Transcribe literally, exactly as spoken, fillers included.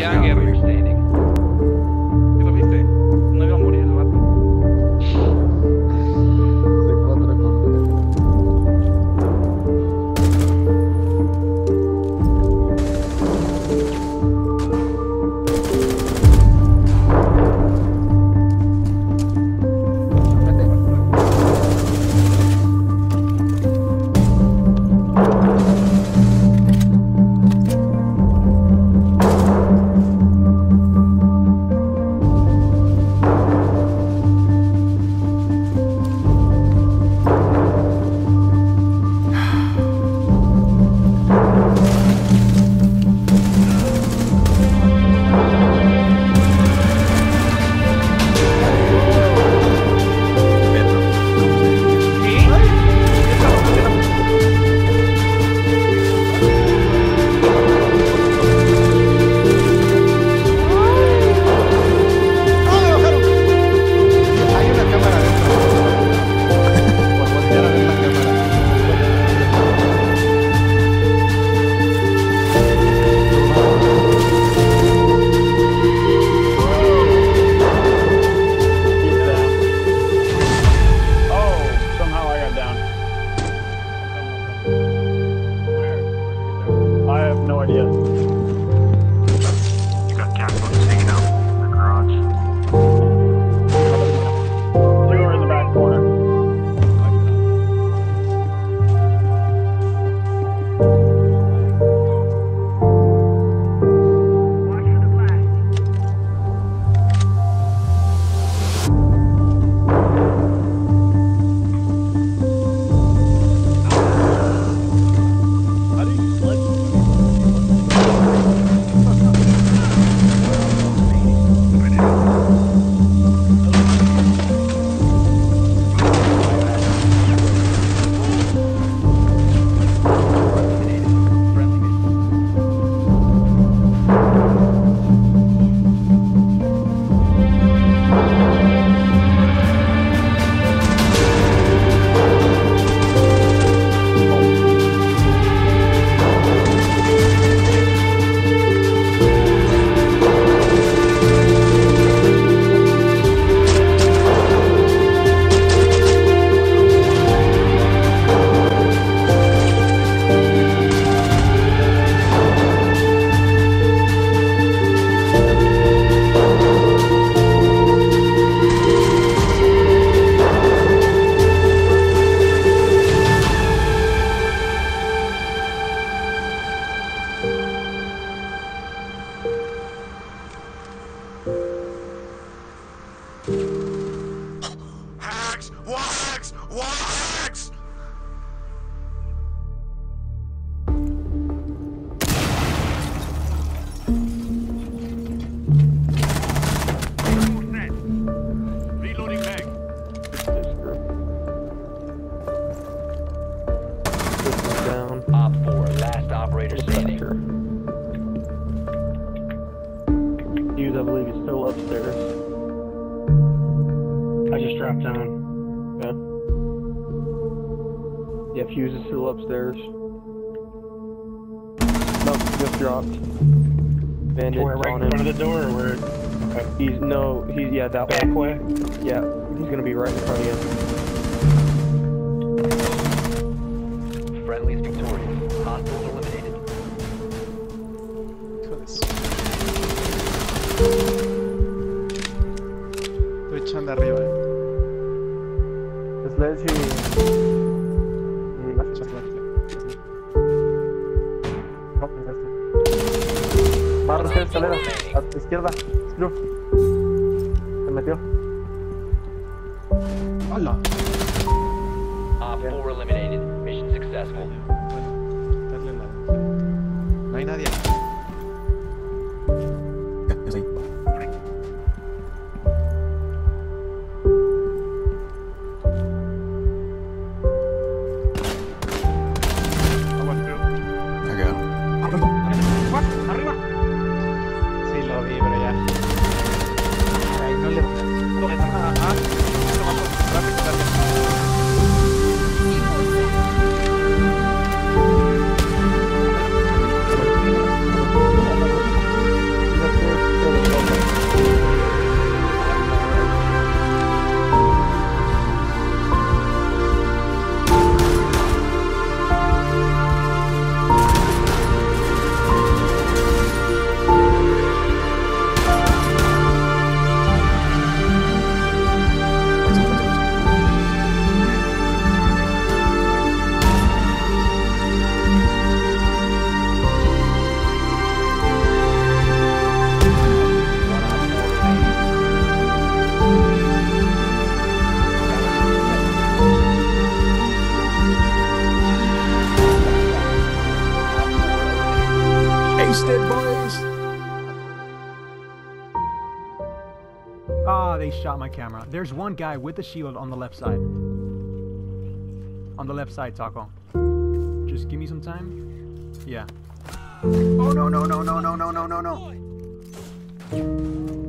ya, Gary. ¿Qué lo viste? No iba a morir el vato. C cuatro con Wax! Wax! Wax! Reloading mag. down. Op four, last operator standing. Hughes, I believe, is still upstairs. I just dropped down. Okay. Yeah, Fuse is still upstairs. Nope, just dropped. Bandit Where, right on in him. front of the door, or where? Okay. He's no, he's yeah that Back way? Yeah, he's gonna be right in front of you. Friendly's victorious. Hostiles eliminated. Estoy echando arriba, eh. Sledge y... y... No, pues este. Barra hacia escalera, a tu izquierda. Screw. Se metió. Hola. Op four eliminated. Mission successful. Darle la... No hay nadie. Arriba. Sí, lo vi, pero ya. Ay, no le... No le... Ah, ah. Rápido, rápido. Wasted, boys. Ah, they shot my camera. There's one guy with the shield on the left side. On the left side, Taco. Just give me some time. Yeah. Oh no no no no no no no no no.